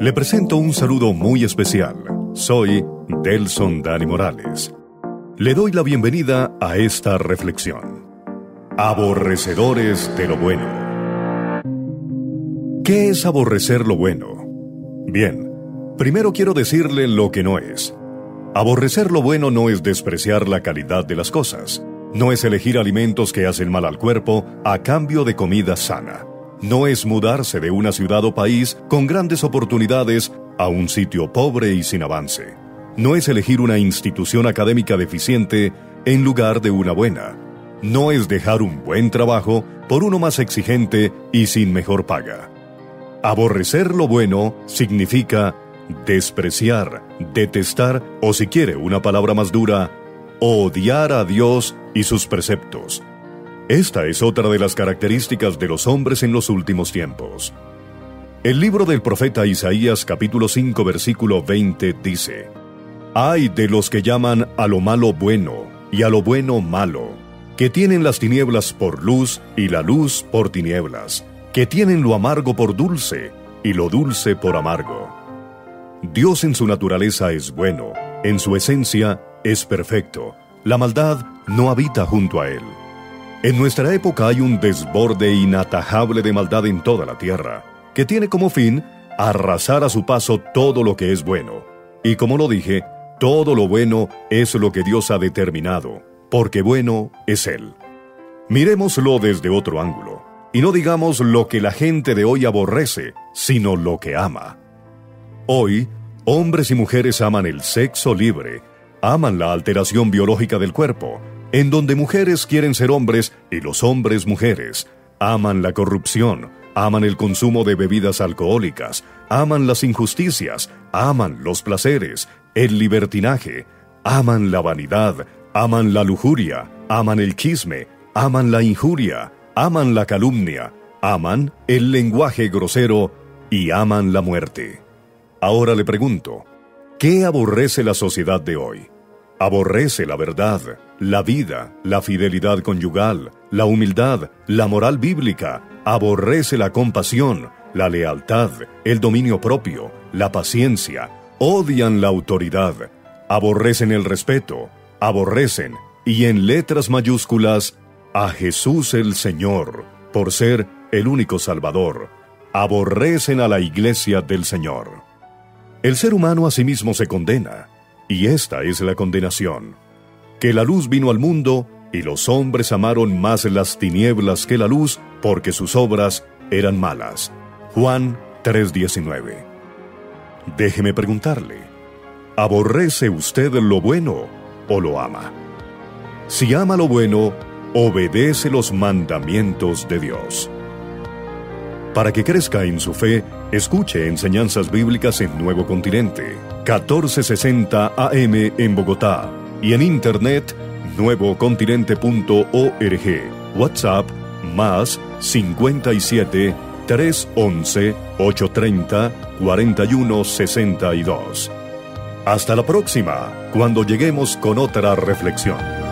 Le presento un saludo muy especial. Soy Delson Dani Morales. Le doy la bienvenida a esta reflexión. Aborrecedores de lo bueno. ¿Qué es aborrecer lo bueno? Bien, primero quiero decirle lo que no es. Aborrecer lo bueno no es despreciar la calidad de las cosas. No es elegir alimentos que hacen mal al cuerpo a cambio de comida sana. No es mudarse de una ciudad o país con grandes oportunidades a un sitio pobre y sin avance. No es elegir una institución académica deficiente en lugar de una buena. No es dejar un buen trabajo por uno más exigente y sin mejor paga. Aborrecer lo bueno significa despreciar, detestar o, si quiere una palabra más dura, odiar a Dios y sus preceptos. Esta es otra de las características de los hombres en los últimos tiempos. El libro del profeta Isaías, capítulo 5, versículo 20, dice: «Ay de los que llaman a lo malo bueno y a lo bueno malo, que tienen las tinieblas por luz y la luz por tinieblas, que tienen lo amargo por dulce y lo dulce por amargo». Dios en su naturaleza es bueno, en su esencia es perfecto. La maldad no habita junto a Él. En nuestra época hay un desborde inatajable de maldad en toda la tierra, que tiene como fin arrasar a su paso todo lo que es bueno. Y como lo dije, todo lo bueno es lo que Dios ha determinado, porque bueno es Él. Miremoslo desde otro ángulo, y no digamos lo que la gente de hoy aborrece, sino lo que ama. Hoy, hombres y mujeres aman el sexo libre, aman la alteración biológica del cuerpo, en donde mujeres quieren ser hombres y los hombres mujeres, aman la corrupción, aman el consumo de bebidas alcohólicas, aman las injusticias, aman los placeres, el libertinaje, aman la vanidad, aman la lujuria, aman el chisme, aman la injuria, aman la calumnia, aman el lenguaje grosero y aman la muerte. Ahora le pregunto, ¿qué aborrece la sociedad de hoy? Aborrece la verdad, la vida, la fidelidad conyugal, la humildad, la moral bíblica, aborrece la compasión, la lealtad, el dominio propio, la paciencia, odian la autoridad, aborrecen el respeto, aborrecen, y en letras mayúsculas, a Jesús el Señor, por ser el único Salvador, aborrecen a la Iglesia del Señor. El ser humano a sí mismo se condena, y esta es la condenación: que la luz vino al mundo, y los hombres amaron más las tinieblas que la luz, porque sus obras eran malas. Juan 3:19. Déjeme preguntarle, ¿aborrece usted lo bueno o lo ama? Si ama lo bueno, obedece los mandamientos de Dios. Para que crezca en su fe, escuche enseñanzas bíblicas en Nuevo Continente, 1460 AM en Bogotá, y en internet, nuevocontinente.org. WhatsApp, más 57 311 830 4162. Hasta la próxima, cuando lleguemos con otra reflexión.